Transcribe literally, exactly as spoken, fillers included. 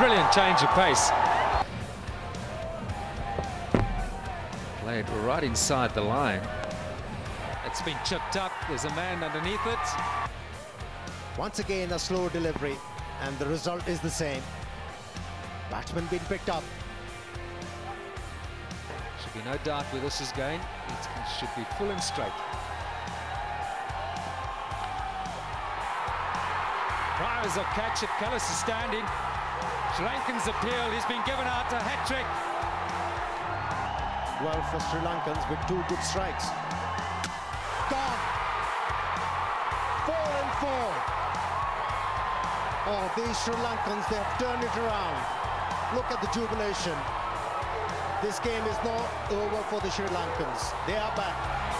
brilliant change of pace. Played right inside the line. It's been chipped up. There's a man underneath it. Once again, a slow delivery, and the result is the same. Batsman being picked up. Should be no doubt where this is going. It should be full and straight. Priors of catch it. Callis is standing. Sri Lankan's appeal. He's been given out a hat-trick. Well for Sri Lankans with two good strikes. Gone. Four and four. Oh, these Sri Lankans, they have turned it around. Look at the jubilation. This game is not over for the Sri Lankans. They are back.